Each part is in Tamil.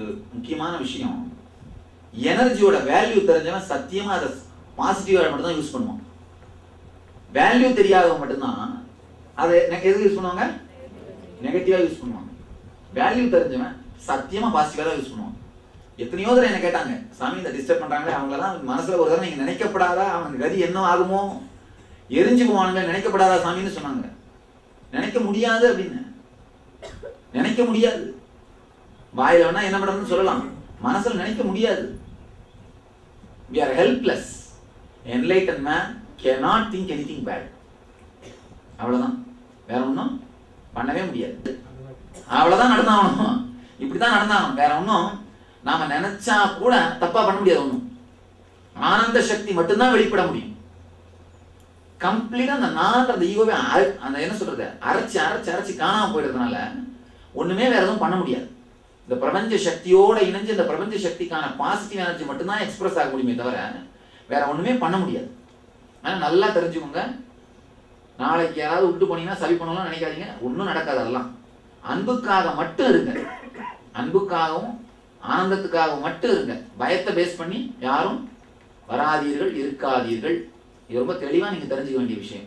முக்கியமான விஷயம், எனர்ஜியோட வேல்யூ தெரிஞ்சவன் சத்தியமா அதை பாசிட்டிவா மட்டும் தான் யூஸ் பண்ணுவான். வேல்யூ தெரியாதவன் மட்டும்தான் அதை எதுக்கு யூஸ் பண்ணுவாங்க? நெகட்டிவா யூஸ் பண்ணுவாங்க. வேல்யூ தெரிஞ்சவன் சத்தியமா பாசிட்டிவா தான் யூஸ் பண்ணுவான். எத்தனையோ தடவை என்ன கேட்டாங்க, சாமி இந்த டிஸ்டர்ப் பண்றாங்களே அவங்களெல்லாம் மனசுல ஒரு தடவை நீங்க நினைக்கப்படாதா, அவன் கதி என்ன ஆகுமோ, எரிஞ்சு போவானுங்க, நினைக்கப்படாதா சாமின்னு சொன்னாங்க. நினைக்க முடியாது அப்படின்னு. நினைக்க முடியாது. வாயில வேணா என்ன பண்றதுன்னு சொல்லலாம், மனசுல நினைக்க முடியாது. We are helpless. Enlightened man cannot think anything bad. அவ்வளவுதான், வேற ஒன்றும் பண்ணவே முடியாது. அவ்வளவுதான் நடந்தாகணும், இப்படிதான் நடந்தாகணும். வேற ஒன்றும் நாம நினைச்சா கூட தப்பா பண்ண முடியாது. ஒன்றும் ஆனந்த சக்தி மட்டும்தான் வெளிப்பட முடியும். கம்ப்ளீட்டா அந்த நான் அந்த ஈகோவே அந்த என்ன சொல்றது அரைச்சி அரைச்சி அரைச்சி காணாம போயிடுறதுனால ஒண்ணுமே வேற எதுவும் பண்ண முடியாது. இந்த பிரபஞ்ச சக்தியோட இணைஞ்சு இந்த பிரபஞ்ச சக்திக்கான பாசிட்டிவ் எனர்ஜி மட்டும்தான் எக்ஸ்பிரஸ் ஆக முடியுமே தவிர வேற ஒண்ணுமே பண்ண முடியாது. ஆனா நல்லா தெரிஞ்சுக்கோங்க, நாளைக்கு யாராவது விட்டு போனீங்கன்னா சரி பண்ணலாம் நினைக்காதீங்க, ஒன்றும் நடக்காது. அதெல்லாம் அன்புக்காக மட்டும் இருங்க, அன்புக்காகவும் ஆனந்தத்துக்காகவும் மட்டும் இருங்க. பயத்தை பேஸ் பண்ணி யாரும் வராதீர்கள், இருக்காதீர்கள். இது ரொம்ப தெளிவா நீங்க தெரிஞ்சுக்க வேண்டிய விஷயம்.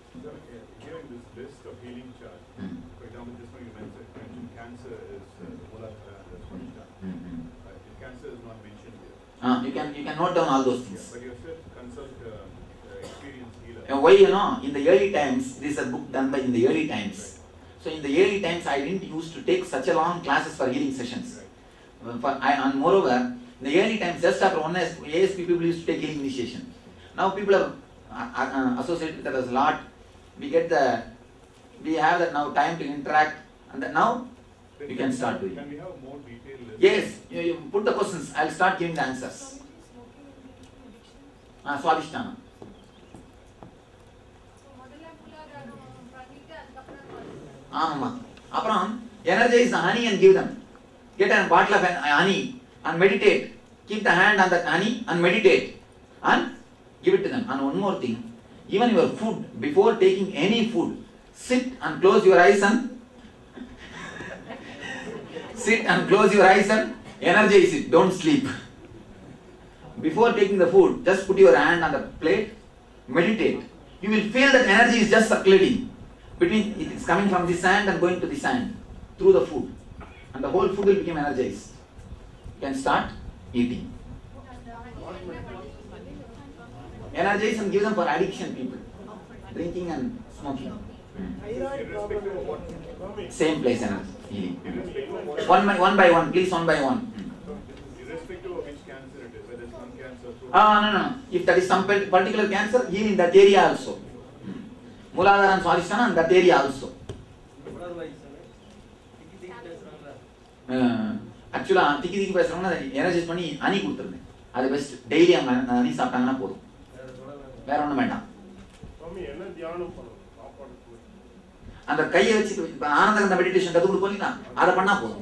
You can note down all those things. But you said consult experienced healer. Why, you know, in the early times, this is a book done by in the early times. Right. So in the early times, I didn't used to take such a long classes for healing sessions. Right. And moreover, in the early times, just after one ASP, people used to take healing initiation. Now people are associated with that as a lot. We have that now time to interact, and that now you can start doing. Can we have more detail? Yes, you put the questions. I'll start giving the answers. Swadhisthana. ஆமா. அப்புறம் energize the honey and give them. Get a bottle of honey and meditate. Keep the hand on the honey and meditate and give it to them. And one more thing, even your food, before taking any food, sit and close your eyes and sit and close your eyes and energize it. Don't sleep. Before taking the food, just put your hand on the plate, meditate. You will feel that energy is just circulating between, it is coming from this hand and going to this hand through the food, and the whole food will become energized. You can start eating. Energize and give them for addiction people, drinking and smoking. Same place energy healing. One by one, please, one by one. Irrespective of which cancer it is, whether it's lung cancer. No. If that is some particular cancer, heal in that area also. Muladhara and Swadhisthana in that area also. Actually, tiki பேசுறவங்க எனர்ஜைஸ் பண்ணி ஹனி கொடுத்துருங்க. அது பெஸ்ட். டெய்லி அவங்க ஹனி சாப்பிட்டாங்கன்னா போதும், வேற ஒன்றும் வேண்டாம். அந்த கையை வச்சு ஆனந்த மெடிடேஷன் கற்றுக் கொடுப்பீங்களா, அதை பண்ணா போதும்.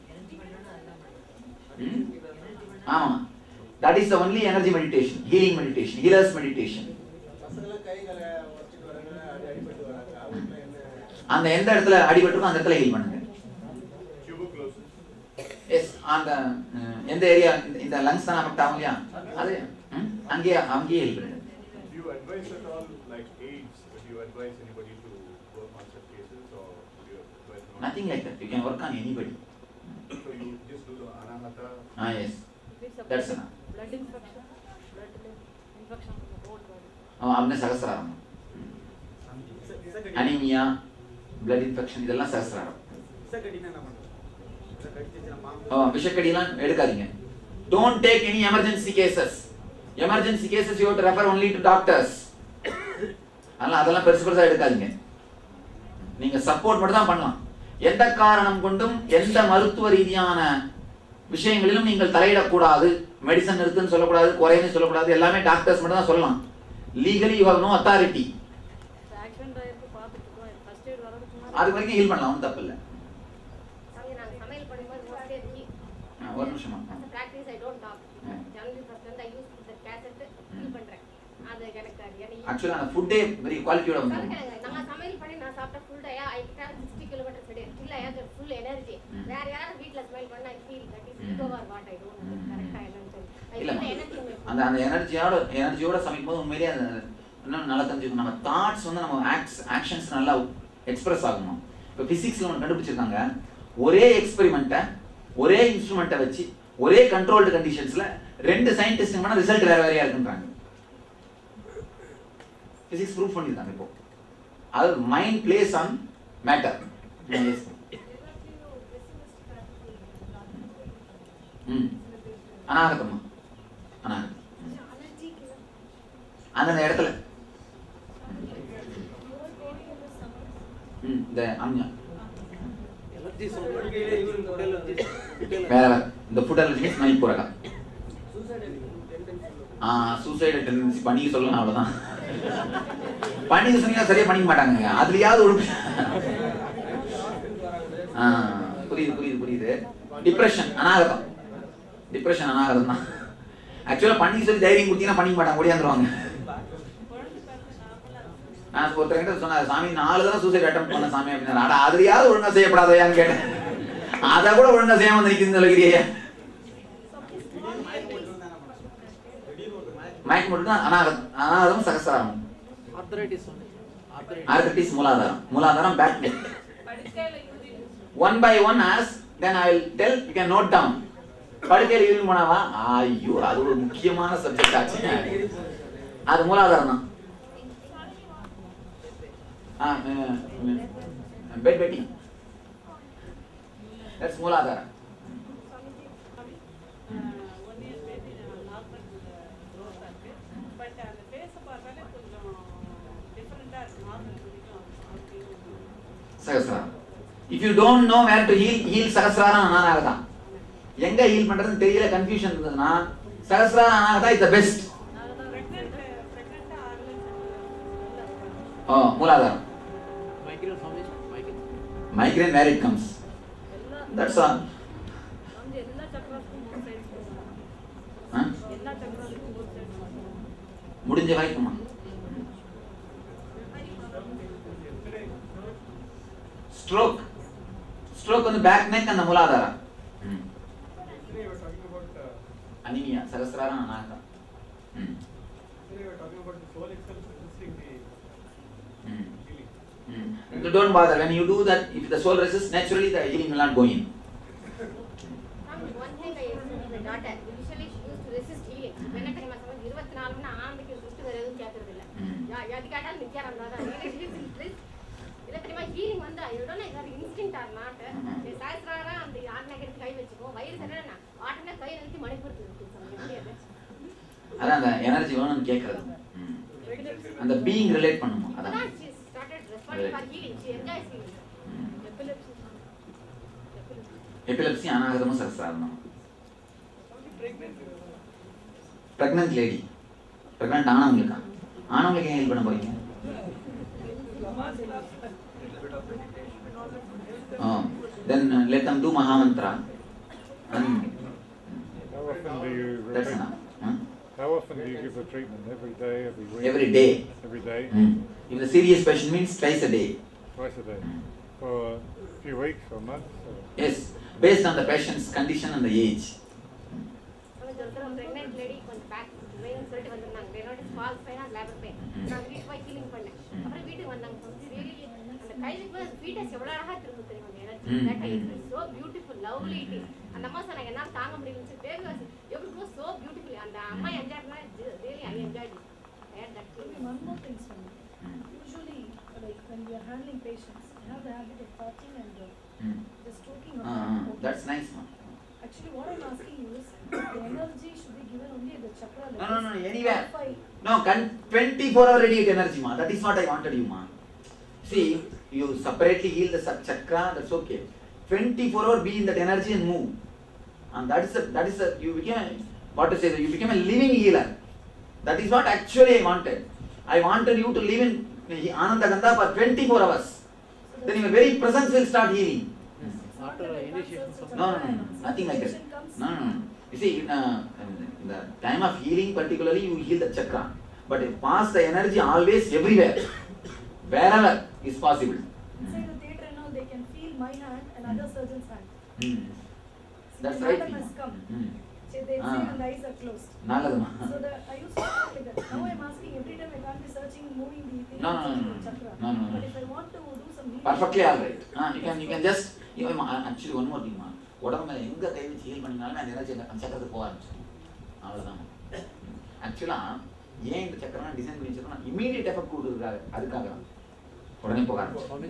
ஆமா, that is the only energy meditation, healing meditation, healers meditation. அந்த எந்த இடத்துல அடிபட்டிருக்கோ அந்த இடத்துல ஹீல் பண்ணுங்க. எஸ், அந்த எந்த ஏரியா இந்த லங்ஸ் தான் அஃபெக்ட் ஆகும் இல்லையா, அது அங்கேயே ஹீல் பண்ணுங்க. Do you advise at all like AIDS? Do you advise anybody to work on such cases, or do you advise not? Nothing like that. You can work on anybody. So you just do the anahata. Yes. That's enough. Blood infection from the whole body. आपने सहस्रारम. Anemia, blood infection இதெல்லாம் सहस्रारम. விஷக்கடிலாம் எடுக்காதீங்க. Don't take any emergency cases. Emergency cases you have to refer only to doctors. அதெல்லாம் பெருசா எடுக்காதீங்க. நீங்க சப்போர்ட் மட்டும் தான் பண்ணலாம். எந்த காரணம் கொண்டும் எந்த மருத்துவ ரீதியான விஷயங்களிலும் நீங்கள் தலையிடக்கூடாது. மெடிசன் இருக்குன்னு சொல்லக்கூடாது, குறைன்னு சொல்லக்கூடாது. எல்லாமே டாக்டர்ஸ் மட்டும் தான் சொல்லலாம். Legally you have no authority. அது வரைக்கும் ஹீல் பண்ணலாம், ஒன்றும் தப்பு இல்லை. ஒரு நிமிஷமா. ஆக்சுவலா அந்த ஃபுட்டே வெரி குவாலிட்டியோட வந்து நான் சமையல் பண்ணி நான் சாப்பிட்ட full day I can 60 kilometres a day. I have the full energy. Where யாராவது வீட்ல ஸ்மைல் பண்ணா I feel that is ego or what I don't know. கரெக்ட்டா என்னன்னு சொல்லி. I feel energy. அந்த எனர்ஜியோட சமைக்கும்போது உண்மையிலேயே இன்னும் நல்லா தெரிஞ்சுக்கணும். நம்ம தாட்ஸ் வந்து நம்ம ஆக்ஷன்ஸ் நல்லா எக்ஸ்பிரஸ் ஆகணும். இப்போ பிசிக்ஸ்ல ஒன்று கண்டுபிடிச்சிருக்காங்க, ஒரே எக்ஸ்பெரிமெண்ட்டை ஒரே இன்ஸ்ட்ருமெண்ட்டை வச்சு ஒரே கண்ட்ரோல்டு கண்டிஷன்ஸ்ல 2 சயின்டிஸ்ட் பண்ண ரிசல்ட் வேற வேறையா இருக்குன்றாங்க. பிசிக்ஸ் ப்ரூவ் பண்ணிருக்காங்க. இப்போ அது மைண்ட் பிளேஸ் ஆன் மேட்டர். அனாகதமா அனாகதம் அந்த இடத்துல இந்த அம்யா வேற இந்த ஃபுட் அலர்ஜி ஸ்மைல் போறா சூசைட் டெண்டன்சி பண்ணி சொல்லலாம். அவ்வளவுதான். பண்ணிக்க சொன்னீங்கன்னா சரியா பண்ணிக்க மாட்டாங்க. அதுலயாவது ஒரு புரியுது. டிப்ரெஷன் அனாகதம் தான். ஆக்சுவலா பண்ணிக்க சொல்லி தைரியம் கொடுத்தீங்கன்னா பண்ணிக்க மாட்டாங்க, ஓடியாந்துருவாங்க. நான் ஒருத்தர்கிட்ட சொன்னார், சாமி 4 தான் சூசைட் அட்டெம்ப்ட் பண்ண சாமி அப்படின்னா, ஆனா அதுலயாவது ஒழுங்கா செய்யப்படாதையான்னு கேட்டேன். அதை கூட ஒழுங்கா செய்யாம வந்து நிற்கிறது நினைக்கிறியா? மயக்க மட்டும் தான் அனாகதம் சகசாரம். ஆர்த்ரைட்டிஸ் மூலாதாரம் back neck. One by one as then I will tell, you can note down. படுக்கையில் யூரின் போனாவா? ஐயோ, அது ஒரு முக்கியமான சப்ஜெக்ட் ஆச்சு. அது மூலாதாரம் தான். பெட் பெட்டிங், that's மூலாதாரம். சகஸ்ராரம். If you don't know where to heal சகஸ்ராரம் அனாகதம். எங்க ஹீல் பண்றதுன்னு தெரியல, கன்ஃபியூஷன் இருந்ததுன்னா சகஸ்ராரம் அனாகதம் இஸ் தி பெஸ்ட். மூலாதாரம். Migraine where it comes. That's all. முடிஞ்ச வரைக்குமா ஸ்ட்ரோக் வந்து பேக் நெக் அந்த மூலாதாரம். அனிமியா சகஸ்ராரம் அனாகதம். Don't bother. When you do that, if the soul resists, naturally the healing will not go in. One thing I used to my daughter, initially she used to resist healing. When I tell my son, 24 மணி ஆண்டுக்கு சுட்டு வேற எதுவும் கேட்கறது இல்ல. யாதி கேட்டாலும் நிக்கறாங்க. இல்ல தெரியுமா ஹீலிங் வந்து I don't know if it's instinct or not. சாஸ்திராரா அந்த ஆத்மக்கு கை வெச்சுக்கோ. வயிறு சரினா ஆட்டனே கை நிறுத்தி மணிபுரத்து இருக்கு. முடியாது. அதான் அந்த எனர்ஜி வேணும்னு கேக்குறது. அந்த பீயிங் ரிலேட் பண்ணுமா? அதான் எபிலெப்சி அனாகதமும் சகஸ்ராரம். பிரெக்னன்ட் லேடி, பிரெக்னன்ட் ஆனவங்களுக்கு ஏன் ஹெல்ப் பண்ண போறீங்க? Then let them do Mahamantra. That's enough. How often do you give the treatment? Every day, every week? Every day. Every day? If the serious patient means twice a day. Twice a day? For a few weeks or months? Or? Yes, based on the patient's condition and the age. Pregnant lady கொஞ்சம் பேக் வெயின் சொல்லிட்டு வந்தாங்க. they notice false pain or labor pain. நான் வீட்டுக்கு போய் ஹீலிங் பண்ணேன். அப்புறம் வீட்டுக்கு வந்தாங்க. really அந்த கைக்கு ஃபீட்டஸ் எவ்வளவு அழகா இருக்கு தெரியுமா? that is so beautiful, lovely it is. அந்த அம்மா சொன்னாங்க என்னால தாங்க முடியலன்னு baby was it was so beautiful. அந்த அம்மா என்ஜாய் பண்ணா really I enjoyed it. I had that feeling. One more thing, Swami. Usually, like when we are handling patients, we have the habit of talking and just talking about. That's nice, man. Actually, what I'm asking you is, the energy should be given only at the chakra level. No, anywhere. No, 24-hour radiant energy, ma. That is what I wanted you, ma. See, you separately heal the chakra, that's okay. 24-hour be in that energy and move. And that is you became, what to say, you became a living healer. That is what actually I wanted. I wanted you to live in Ananda Gandha for 24 hours. Then your very presence will start healing. After initiation. No, nothing like that. No. You see, in the time of healing particularly, you heal the chakra. But pass the energy always everywhere. Wherever is possible. Inside the theatre and all, they can feel my hand another surgeon's hand. That's the right. madam has come. They say and the eyes are closed. Naladuma. So I used to talk like that. Now I'm asking every time I can't be searching, moving the thing. No. Chakra. No. But if I want to do some healing, Perfectly all right. You can just actually one more thing ma. உடம்பு மேல எங்க கை வச்சு ஹீல் பண்ணினாலும் அந்த எனர்ஜி அந்த சக்கரத்துக்கு போக ஆரம்பிச்சிடும். அவ்வளவுதான். ஆக்சுவலா ஏன் இந்த சக்கரம் டிசைன் பண்ணி வச்சிருக்கோம்னா இமிடியேட் எஃபெக்ட் கொடுக்குறதுக்காக அதுக்காக தான் உடனே போக ஆரம்பிச்சிடும்.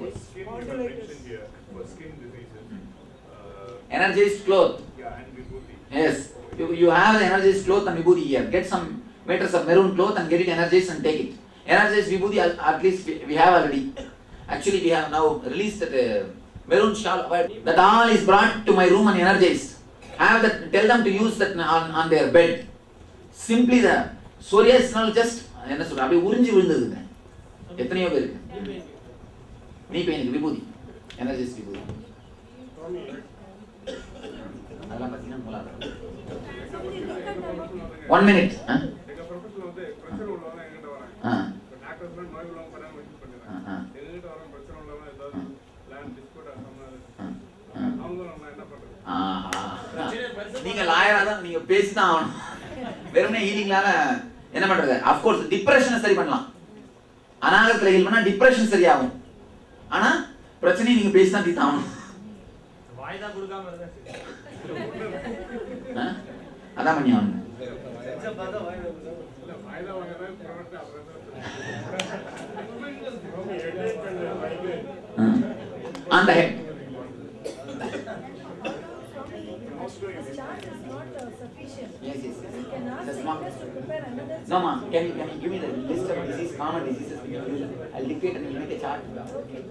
Energized cloth. Yeah, and vibhuti. Yes. You have the energized cloth and vibhuti here. Get some meters of maroon cloth and get it energized and take it. Energized vibhuti at least we have already. Actually we have now released that maroon shawl. That all is brought to my room and energized. Have that. Tell them to use that on their bed. Simply the psoriasis just என்ன சொல்ற அப்படியே உறிஞ்சி விழுந்ததுங்க. எத்தனையோ பேருக்கு. நீ பெயினுக்கு விபூதி. Energized vibhuti. அதெல்லாம் பார்த்தீங்கன்னா மூலாதாரம். 1 minute. எங்க ப்ரொஃபஷனல் வந்து பிரஷர் உள்ளவங்க எங்கிட்ட வராங்க. டாக்டர்ஸ் நோய் உள்ளவங்க பண்ணாம வெயிட் பண்ணிடுறாங்க. எங்கிட்ட வர பிரச்சனை உள்ளவங்க ஏதாவது லேண்ட் டிஸ்பியூட் அவங்க நம்ம என்ன பண்றது? நீங்க லாயரா தான் நீங்க பேசி தான் ஆகணும். வெறுமனே ஹீலிங்லால என்ன பண்றது? ஆஃப் கோர்ஸ் டிப்ரஷனை சரி பண்ணலாம். அனாகத்துல ஹீல் பண்ணா டிப்ரஷன் சரியாகும். ஆனா பிரச்சனையை நீங்க பேசி தான் தீர்த்தாகணும். வாய்தா கொடுக்காம இருந்தா அதான் பண்ணி ஆகணும். On the head. this chart is not sufficient. Yes. You can ask the English to prepare another. No ma, can you give me the list of diseases, common diseases? I'll dictate and we'll make a chart. Okay.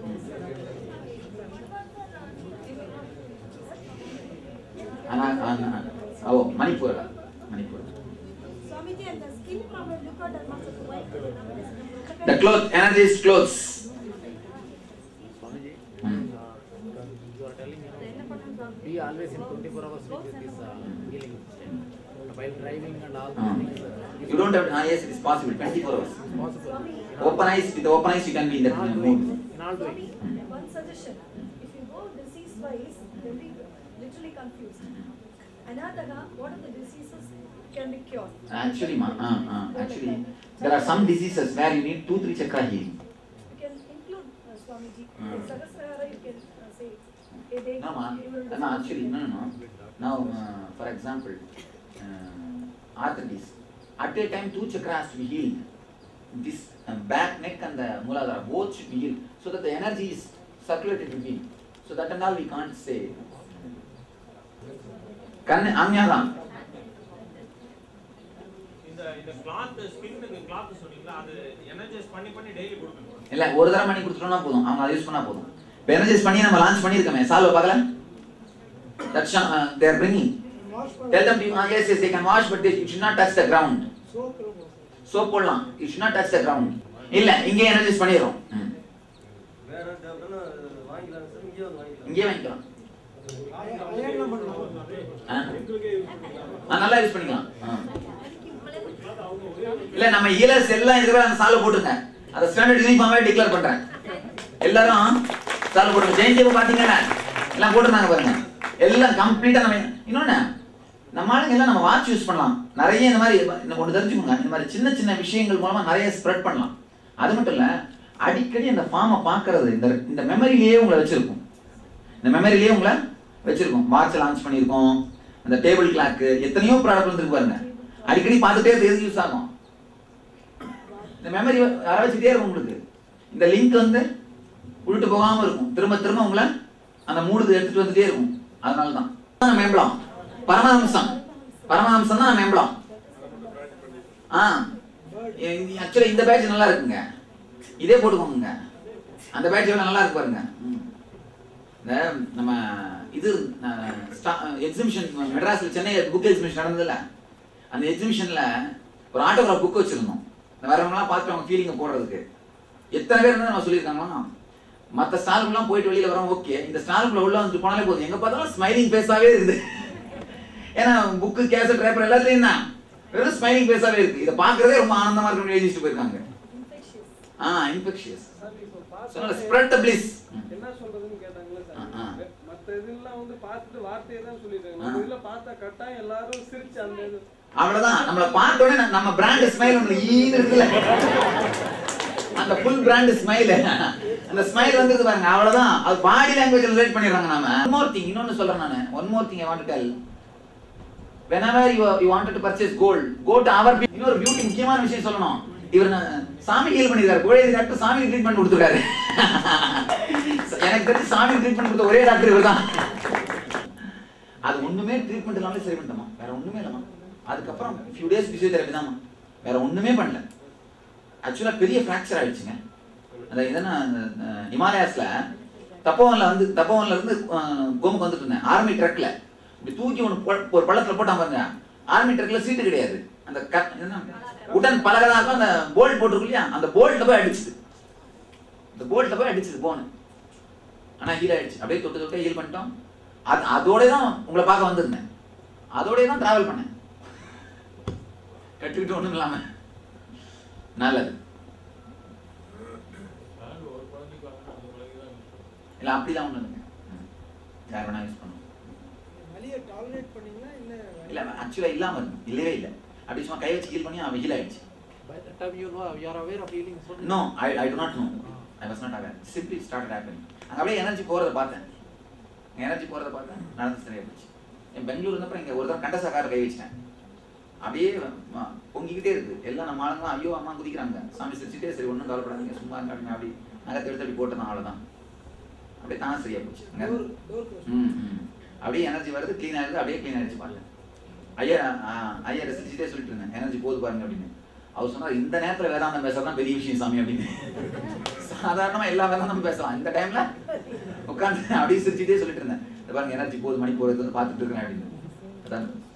Oh, Manipur. Swamiji, and the skin problem, look at that much of white. The cloth, energized clothes. you are telling be always in 24 hours with this healing while driving and all these things. You don't have to, yes, it is possible, 24 hours. Possible. Open eyes, with the open eyes you can be in that mood. In all doing. One suggestion: if you go disease-wise, they'll be literally confused. Another, what are the diseases can be cured? Actually, actually, there are some diseases where you need 2-3 chakra healing. You can include Swamiji. In Sahasrara, you can say, headache. No, ma. No, actually, no. Now, for example, arthritis. At a time, 2 chakras has to be healed. This back, neck, and the Muladhara both should be healed, so that the energy is circulated between. So that and all we can't say. Anyadam. இந்த கிளாத் ஸ்கின்னுக்கு கிளாத் சொன்னீங்களா அது எனர்ஜைஸ் பண்ணி டெய்லி கொடுக்கணும் இல்ல ஒரு தடவை பண்ணி கொடுத்துட்டோம்னா போதும் அவங்க அதை யூஸ் பண்ணா போதும் இப்போ எனர்ஜைஸ் பண்ணி நம்ம லான்ச் பண்ணிருக்கோமே சால்வ பார்க்கல that's they are bringing tell them yes they can wash but it should not touch the ground soap போடலாம் it should not touch the ground இல்ல இங்கே எனர்ஜைஸ் பண்ணிரோம் வேற டேப்னா வாங்கிக்கலாம் சார் இங்கே வாங்கிக்கலாம் நல்லா யூஸ் பண்ணிக்கலாம் இல்ல நம்ம ஹீலர்ஸ் எல்லாம் இதுவே அந்த சால்வ போட்டுங்க அத ஸ்டாண்டர்ட் யூனிஃபார்மே டிக்ளேர் பண்றேன் எல்லாரும் சால்வ போடுங்க ஜெயந்தியை பாத்தீங்கன்னா எல்லாம் போட்டுறாங்க பாருங்க எல்லாம் கம்ப்ளீட்டா நம்ம இன்னொன்னு நம்ம ஆளுங்க எல்லாம் நம்ம வாட்ச் யூஸ் பண்ணலாம் நிறைய இந்த மாதிரி ஒன்று தெரிஞ்சுக்கோங்க இந்த மாதிரி சின்ன சின்ன விஷயங்கள் மூலமா நிறைய ஸ்ப்ரெட் பண்ணலாம் அது மட்டும் இல்ல அடிக்கடி அந்த ஃபார்மை பார்க்கறது இந்த மெமரியிலேயே உங்களை வச்சிருக்கும் இந்த மெமரியிலேயே உங்களை வச்சிருக்கோம் வாட்ச் லான்ச் பண்ணியிருக்கோம் அந்த டேபிள் கிளாக்கு எத்தனையோ ப்ராடக்ட் வந்துருக்கு பாருங்க அடிக்கடி பார்த்துட்டே எது யூஸ் ஆகும் இந்த மெமரி வச்சுட்டே இருக்கும் உங்களுக்கு இந்த லிங்க் வந்து உள்ட்டு போகாம இருக்கும் திரும்ப திரும்ப உங்களை அந்த மூடுக்கு எடுத்துட்டு வந்துட்டே இருக்கும் அதனால தான் மேம்பலாம் பரமஹம்சம் தான் மேம்பலாம் ஆக்சுவலி இந்த பேட்ச் நல்லா இருக்குங்க இதே போட்டுக்கோங்க அந்த பேட்ச் எவ்வளவு நல்லா இருக்கு பாருங்க இந்த நம்ம இது எக்ஸிபிஷன் மெட்ராஸ்ல சென்னை புக் எக்ஸிபிஷன் நடந்ததுல அந்த எக்ஸிபிஷன்ல ஒரு ஆட்டோகிராஃப் புக் வச்சிருந்தோம் வரவங்கலாம் பார்த்து அவங்க ஃபீலிங்கை போடுறதுக்கு எத்தனை பேர் இருந்தால் நம்ம சொல்லியிருக்காங்களா மற்ற ஸ்டாலுக்குலாம் போயிட்டு வெளியில் வரோம் ஓகே இந்த ஸ்டாலுக்குள்ள உள்ள வந்து போனாலே போதும் எங்கே பார்த்தாலும் ஸ்மைலிங் ஃபேஸாகவே இருக்குது ஏன்னா புக்கு கேசட் பேப்பர் எல்லாத்துலேயும் தான் வெறும் ஸ்மைலிங் ஃபேஸாகவே இருக்குது இதை பார்க்குறதே ரொம்ப ஆனந்தமாக இருக்குன்னு எழுதிட்டு போயிருக்காங்க இன்ஃபெக்ஷியஸ் ஸ்ப்ரெட் த பிளிஸ் என்ன சொல்றதுன்னு கேட்டாங்களே சார் மத்த மத்த இதெல்லாம் வந்து பார்த்துட்டு வார்த்தையை தான் சொல்லிட்டாங்க. நம்ம இதுல பார்த்தா கட்டாயம் எல்லாரும் சிரிச்சு அந்த இது அவ்வளவுதான். நம்மள பார்த்த உடனே நம்ம பிராண்ட் ஸ்மைல் ஒன்று ஈன்னு இருக்குல்ல, அந்த ஃபுல் பிராண்ட் ஸ்மைல், அந்த ஸ்மைல் வந்து பாருங்க, அவ்வளவுதான். அது பாடி லாங்குவேஜ் ரிலேட் பண்ணிடுறாங்க. நாம ஒன் மோர் திங், இன்னொன்னு சொல்றேன் நான். One more thing I want to tell. whenever you wanted to purchase gold, go to our people. இன்னொரு பியூட்டி முக்கியமான விஷயம் சொல்லணும். இவர் சாமி ஹீல் பண்ணிருக்காரு, கோழையை டாக்டர் சாமி ட்ரீட்மெண்ட் கொடுத்துருக்காரு. எனக்கு தெரிஞ்சு சாமி ட்ரீட்மெண்ட் கொடுத்த ஒரே டாக்டர் இவர் தான். அது ஒண்ணுமே ட்ரீட்மெண்ட் இல்லாமலே சரி பண்ணிட்டோமா, வேற ஒண்ணுமே இல்லமா. அதுக்கப்புறம் ஃபியூ டேஸ் பிசியோதெரபி தான்மா, வேற ஒண்ணுமே பண்ணல. ஆக்சுவலா பெரிய ஃப்ராக்சர் ஆயிடுச்சுங்க. அந்த இதனா ஹிமாலயாஸ்ல தப்போவன்ல இருந்து கோமுக்கு வந்துட்டு இருந்தேன் ஆர்மி ட்ரக்ல. இப்படி தூக்கி ஒரு பள்ளத்துல போட்டான் பாருங்க. ஆர்மி ட்ரக்ல சீட்டு கிடையாது, அந்த உடன் பலகதான் இருக்கும், அந்த போல்ட் போட்டிருக்கு இல்லையா, அந்த போல்ட்ல போய் அடிச்சுது, போனு. ஆனா ஹீல் ஆயிடுச்சு. அப்படியே தொட்டு ஹீல் பண்ணிட்டோம். அதோட தான் உங்களை பார்க்க வந்திருந்தேன், அதோடய தான் டிராவல் பண்ணேன், கட்டுக்கிட்டு ஒண்ணும் இல்லாம. நல்லது இல்ல, அப்படிதான் ஒண்ணு இல்லைங்க. யார் வேணா யூஸ் பண்ணுவோம். இல்ல ஆக்சுவலா இல்லாம இருக்கு, இல்லவே இல்லை. அப்படி சும்மா கை வச்சு ஹீல் பண்ணி அவன் ஹீல் ஆயிடுச்சு. By that time you know you are aware of healing. No, I do not know. I was not aware. Simply started happening. அங்க அப்படியே எனர்ஜி போறத பார்த்தேன், நடந்து சரியா போச்சு. என் பெங்களூர் இருந்தப்ப இங்க ஒரு தடவை கண்டசாக்கார கை வச்சிட்டேன், அப்படியே பொங்கிக்கிட்டே இருக்கு. எல்லாம் நம்ம ஆளுங்க ஐயோ அம்மா குதிக்கிறாங்க. சாமி சிரிச்சுட்டே சரி ஒன்றும் கவலைப்படாதீங்க சும்மா இருக்காங்க. அப்படி நகத்தை எடுத்து அப்படி போட்டதான், அவ்வளோதான். அப்படியே தான் சரியா போச்சு. அப்படியே எனர்ஜி வருது, க்ளீன் ஆகுது, அப்படியே க்ளீன் ஆயிடுச்சு பாருங்க. ஐயா ரசிச்சுட்டே சொல்லிட்டு இருந்தேன், எனர்ஜி போது பாருங்க அப்படின்னு. அவர் சொன்னார், இந்த நேரத்தில் வேதாந்தம் பேசுறதுதான் பெரிய விஷயம் சாமி அப்படின்னு. சாதாரணமா எல்லா வேதாந்தமும் பேசலாம், இந்த டைம்ல உட்காந்து அப்படியே சிரிச்சுட்டே சொல்லிட்டு இருந்தேன், பாருங்க எனர்ஜி போது, மணி போறது வந்து பார்த்துட்டு இருக்கேன் அப்படின்னு. அதான்